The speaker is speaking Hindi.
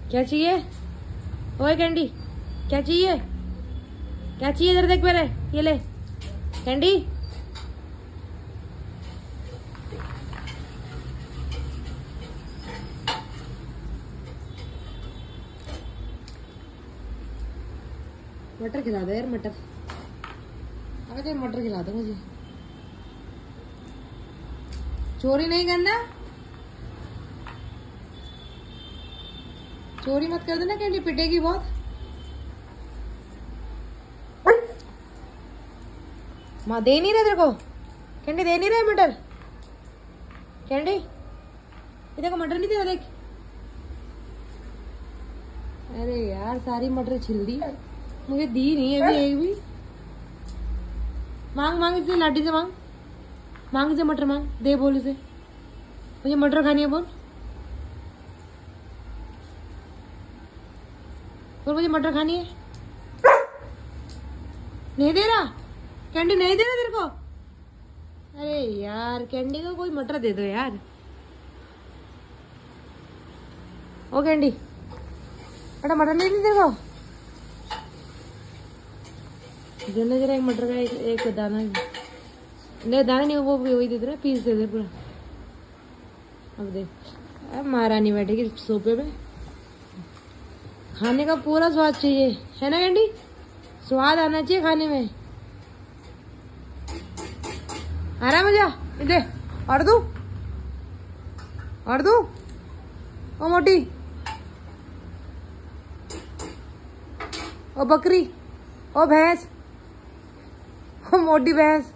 क्या चाहिए? ओए कैंडी, क्या चाहिए? क्या चाहिए? इधर देख पहले, ये ले कैंडी। मटर खिला दो यार, मटर। अगर मटर खिला दो मुझे। चोरी नहीं करना, चोरी मत कर देना, कैंडी पिटेगी बहुत। माँ दे नहीं रहे तेरे को, कैंडी दे नहीं रहे मटर। कैंडी ये देखो मटर नहीं दे रहा, देख। अरे यार सारी मटर छिल दी, मुझे दी नहीं अभी एक भी। मांग मांग इसे, लाठी से मांग, मांग से मटर मांग, दे बोल इसे, मुझे मटर खानी है बोल, बोल मुझे मटर खानी है। नहीं दे रहा कैंडी, नहीं दे रहा तेरे को। अरे यार कैंडी को कोई मटर दे दो यार। ओ कैंडी बेटा मटर नहीं दी तेरे को, देना जरा एक मटर का, एक दाना। नहीं दाना नहीं, वो वही दे दे, पीस दे दे पूरा। अब देख, अब महारानी बैठेगी सोफे पे, खाने का पूरा स्वाद चाहिए, है ना कैंडी? स्वाद आना चाहिए खाने में। आ रहा मजा? इधे और दू, और दू। ओ मोटी, ओ बकरी, ओ भैंस, ओ मोटी भैंस।